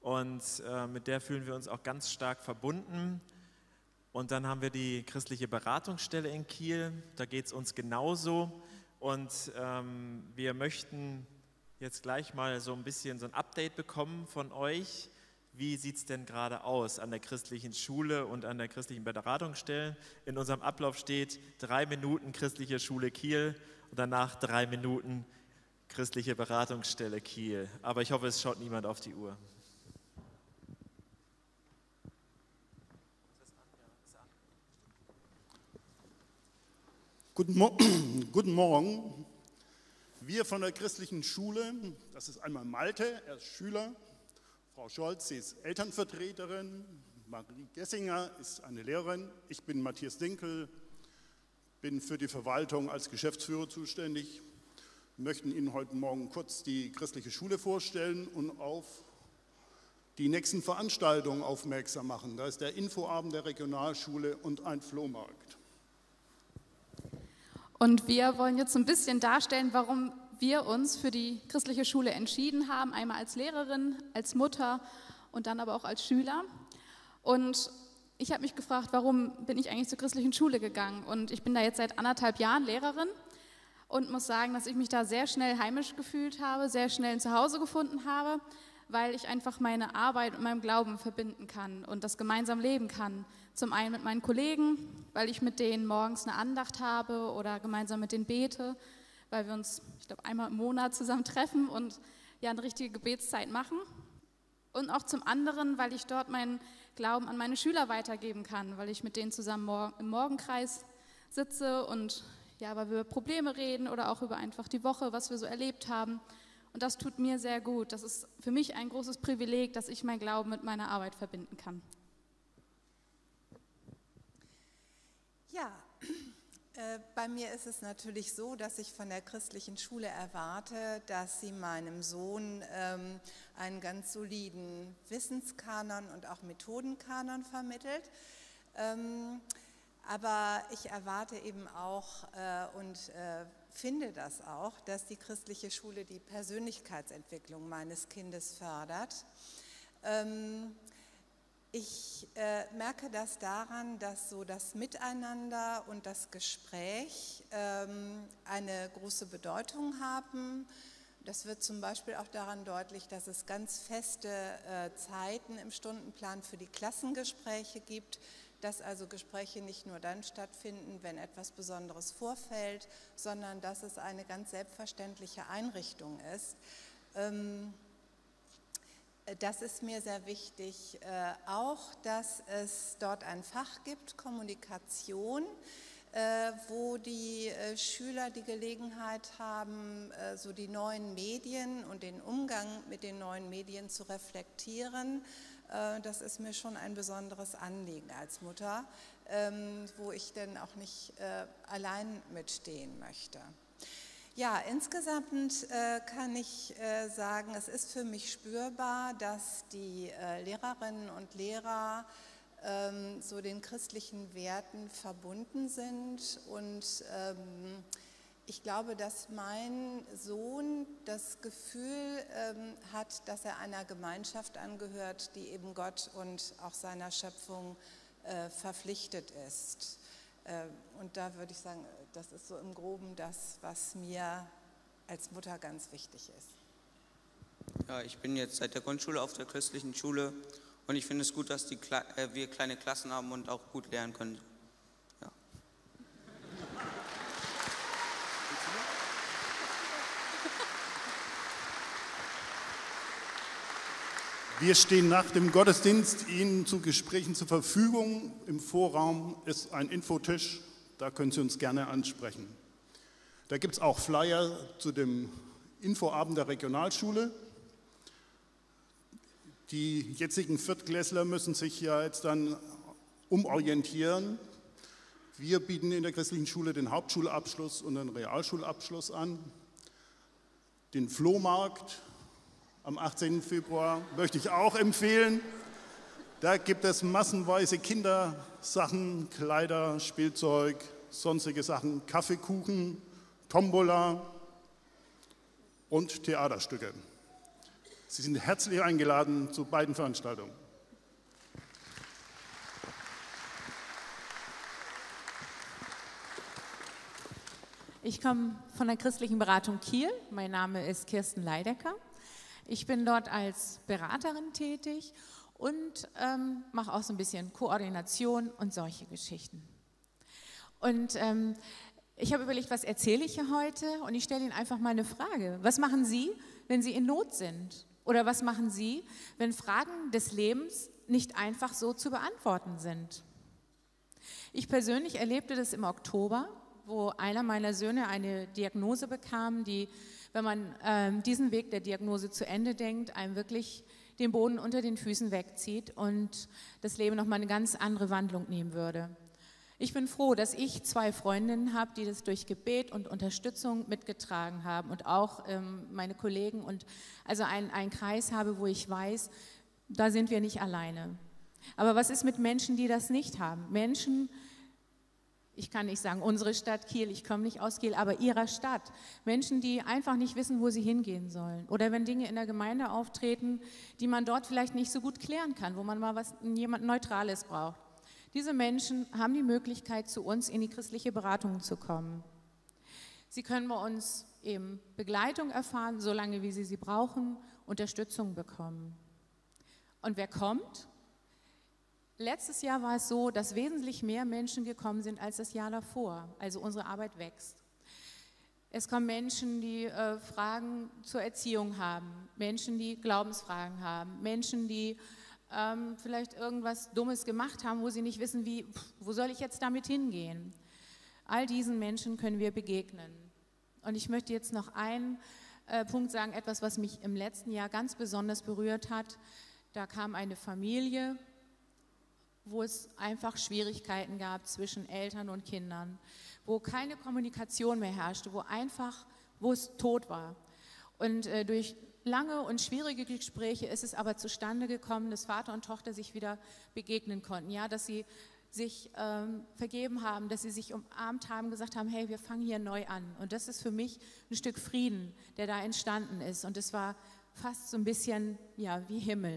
und mit der fühlen wir uns auch ganz stark verbunden. Und dann haben wir die christliche Beratungsstelle in Kiel, da geht es uns genauso und wir möchten jetzt gleich mal so ein bisschen so ein Update bekommen von euch. Wie sieht es denn gerade aus an der christlichen Schule und an der christlichen Beratungsstelle? In unserem Ablauf steht 3 Minuten christliche Schule Kiel und danach 3 Minuten christliche Beratungsstelle Kiel. Aber ich hoffe, es schaut niemand auf die Uhr. Guten Morgen. Wir von der christlichen Schule, das ist einmal Malte, er ist Schüler, Frau Scholz, sie ist Elternvertreterin, Marie Gessinger ist eine Lehrerin, ich bin Matthias Dinkel, bin für die Verwaltung als Geschäftsführer zuständig. Wir möchten Ihnen heute Morgen kurz die christliche Schule vorstellen und auf die nächsten Veranstaltungen aufmerksam machen. Da ist der Infoabend der Regionalschule und ein Flohmarkt. Und wir wollen jetzt ein bisschen darstellen, warum wir uns für die christliche Schule entschieden haben, einmal als Lehrerin, als Mutter und dann aber auch als Schüler. Und ich habe mich gefragt, warum bin ich eigentlich zur christlichen Schule gegangen? Und ich bin da jetzt seit 1,5 Jahren Lehrerin und muss sagen, dass ich mich da sehr schnell heimisch gefühlt habe, sehr schnell ein Zuhause gefunden habe, weil ich einfach meine Arbeit mit meinem Glauben verbinden kann und das gemeinsam leben kann. Zum einen mit meinen Kollegen, weil ich mit denen morgens eine Andacht habe oder gemeinsam mit denen bete, weil wir uns, ich glaube, einmal im Monat zusammen treffen und ja eine richtige Gebetszeit machen. Und auch zum anderen, weil ich dort meinen Glauben an meine Schüler weitergeben kann, weil ich mit denen zusammen im Morgenkreis sitze und ja, weil wir über Probleme reden oder auch über einfach die Woche, was wir so erlebt haben. Und das tut mir sehr gut. Das ist für mich ein großes Privileg, dass ich meinen Glauben mit meiner Arbeit verbinden kann. Ja, bei mir ist es natürlich so, dass ich von der christlichen Schule erwarte, dass sie meinem Sohn einen ganz soliden Wissenskanon und auch Methodenkanon vermittelt. Aber ich erwarte eben auch und finde das auch, dass die christliche Schule die Persönlichkeitsentwicklung meines Kindes fördert. Ich merke das daran, dass so das Miteinander und das Gespräch eine große Bedeutung haben. Das wird zum Beispiel auch daran deutlich, dass es ganz feste Zeiten im Stundenplan für die Klassengespräche gibt, dass also Gespräche nicht nur dann stattfinden, wenn etwas Besonderes vorfällt, sondern dass es eine ganz selbstverständliche Einrichtung ist. Das ist mir sehr wichtig. Auch, dass es dort ein Fach gibt, Kommunikation, wo die Schüler die Gelegenheit haben, so die neuen Medien und den Umgang mit den neuen Medien zu reflektieren. Das ist mir schon ein besonderes Anliegen als Mutter, wo ich dann auch nicht allein mitstehen möchte. Ja, insgesamt kann ich sagen, es ist für mich spürbar, dass die Lehrerinnen und Lehrer so den christlichen Werten verbunden sind und ich glaube, dass mein Sohn das Gefühl hat, dass er einer Gemeinschaft angehört, die eben Gott und auch seiner Schöpfung verpflichtet ist. Und da würde ich sagen, das ist so im Groben das, was mir als Mutter ganz wichtig ist. Ja, ich bin jetzt seit der Grundschule auf der christlichen Schule und ich finde es gut, dass wir kleine Klassen haben und auch gut lernen können. Ja. Wir stehen nach dem Gottesdienst Ihnen zu Gesprächen zur Verfügung. Im Vorraum ist ein Infotisch, da können Sie uns gerne ansprechen. Da gibt es auch Flyer zu dem Infoabend der Regionalschule. Die jetzigen Viertklässler müssen sich ja jetzt dann umorientieren. Wir bieten in der christlichen Schule den Hauptschulabschluss und den Realschulabschluss an. Den Flohmarkt am 18. Februar möchte ich auch empfehlen. Da gibt es massenweise Kindersachen, Kleider, Spielzeug, sonstige Sachen, Kaffeekuchen, Tombola und Theaterstücke. Sie sind herzlich eingeladen zu beiden Veranstaltungen. Ich komme von der Christlichen Beratung Kiel. Mein Name ist Kirsten Leidecker. Ich bin dort als Beraterin tätig und mache auch so ein bisschen Koordination und solche Geschichten. Und ich habe überlegt, was erzähle ich hier heute? Und ich stelle Ihnen einfach mal eine Frage. Was machen Sie, wenn Sie in Not sind? Oder was machen Sie, wenn Fragen des Lebens nicht einfach so zu beantworten sind? Ich persönlich erlebte das im Oktober, wo einer meiner Söhne eine Diagnose bekam, die, wenn man diesen Weg der Diagnose zu Ende denkt, einem wirklich den Boden unter den Füßen wegzieht und das Leben nochmal eine ganz andere Wandlung nehmen würde. Ich bin froh, dass ich 2 Freundinnen habe, die das durch Gebet und Unterstützung mitgetragen haben und auch meine Kollegen und also einen Kreis habe, wo ich weiß, da sind wir nicht alleine. Aber was ist mit Menschen, die das nicht haben? Menschen, ich kann nicht sagen unsere Stadt Kiel, ich komme nicht aus Kiel, aber ihrer Stadt. Menschen, die einfach nicht wissen, wo sie hingehen sollen. Oder wenn Dinge in der Gemeinde auftreten, die man dort vielleicht nicht so gut klären kann, wo man mal jemand Neutrales braucht. Diese Menschen haben die Möglichkeit, zu uns in die christliche Beratung zu kommen. Sie können bei uns eben Begleitung erfahren, solange wie sie brauchen, Unterstützung bekommen. Und wer kommt? Letztes Jahr war es so, dass wesentlich mehr Menschen gekommen sind als das Jahr davor. Also unsere Arbeit wächst. Es kommen Menschen, die Fragen zur Erziehung haben, Menschen, die Glaubensfragen haben, Menschen, die vielleicht irgendwas Dummes gemacht haben, wo sie nicht wissen, wo soll ich jetzt damit hingehen. All diesen Menschen können wir begegnen. Und ich möchte jetzt noch einen Punkt sagen, etwas, was mich im letzten Jahr ganz besonders berührt hat. Da kam eine Familie, wo es einfach Schwierigkeiten gab zwischen Eltern und Kindern, wo keine Kommunikation mehr herrschte, wo es tot war. Und durch lange und schwierige Gespräche ist es aber zustande gekommen, dass Vater und Tochter sich wieder begegnen konnten, ja, dass sie sich vergeben haben, dass sie sich umarmt haben, gesagt haben, hey, wir fangen hier neu an. Und das ist für mich ein Stück Frieden, der da entstanden ist. Und es war fast so ein bisschen, ja, wie Himmel.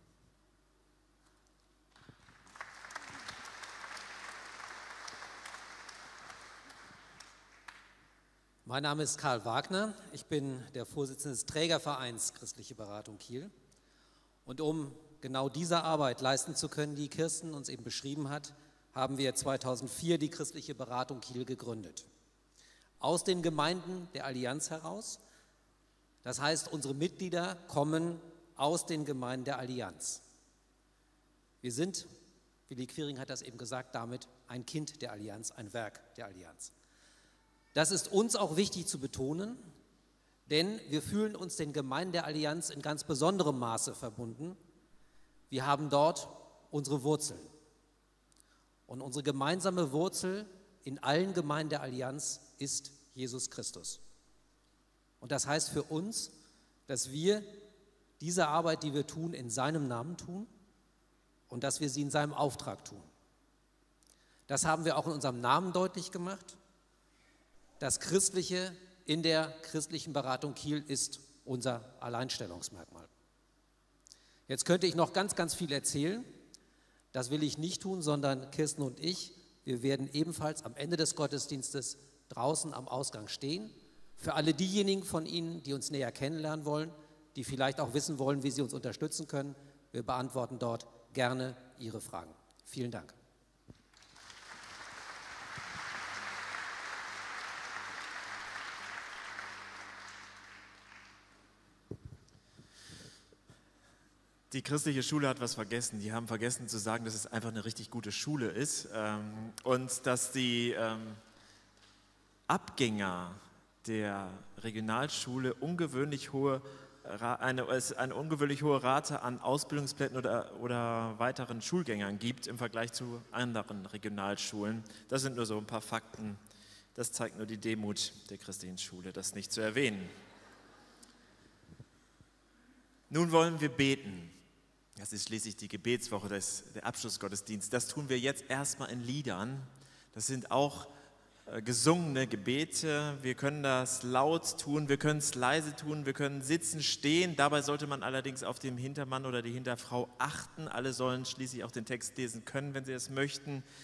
Mein Name ist Karl Wagner, ich bin der Vorsitzende des Trägervereins Christliche Beratung Kiel. Und um genau diese Arbeit leisten zu können, die Kirsten uns eben beschrieben hat, haben wir 2004 die Christliche Beratung Kiel gegründet. Aus den Gemeinden der Allianz heraus, das heißt, unsere Mitglieder kommen aus den Gemeinden der Allianz. Wir sind, Willi Quiring hat das eben gesagt, damit ein Kind der Allianz, ein Werk der Allianz. Das ist uns auch wichtig zu betonen, denn wir fühlen uns den Gemeinden der Allianz in ganz besonderem Maße verbunden. Wir haben dort unsere Wurzeln. Und unsere gemeinsame Wurzel in allen Gemeinden der Allianz ist Jesus Christus. Und das heißt für uns, dass wir diese Arbeit, die wir tun, in seinem Namen tun und dass wir sie in seinem Auftrag tun. Das haben wir auch in unserem Namen deutlich gemacht. Das Christliche in der Christlichen Beratung Kiel ist unser Alleinstellungsmerkmal. Jetzt könnte ich noch ganz, ganz viel erzählen. Das will ich nicht tun, sondern Kirsten und ich, wir werden ebenfalls am Ende des Gottesdienstes draußen am Ausgang stehen. Für alle diejenigen von Ihnen, die uns näher kennenlernen wollen, die vielleicht auch wissen wollen, wie sie uns unterstützen können, wir beantworten dort gerne Ihre Fragen. Vielen Dank. Die christliche Schule hat was vergessen. Die haben vergessen zu sagen, dass es einfach eine richtig gute Schule ist und dass die Abgänger der Regionalschule eine ungewöhnlich hohe Rate an Ausbildungsplätzen oder weiteren Schulgängern gibt im Vergleich zu anderen Regionalschulen. Das sind nur so ein paar Fakten. Das zeigt nur die Demut der christlichen Schule, das nicht zu erwähnen. Nun wollen wir beten. Das ist schließlich die Gebetswoche, der Abschlussgottesdienst. Das tun wir jetzt erstmal in Liedern. Das sind auch gesungene Gebete. Wir können das laut tun, wir können es leise tun, wir können sitzen, stehen. Dabei sollte man allerdings auf den Hintermann oder die Hinterfrau achten. Alle sollen schließlich auch den Text lesen können, wenn sie es möchten.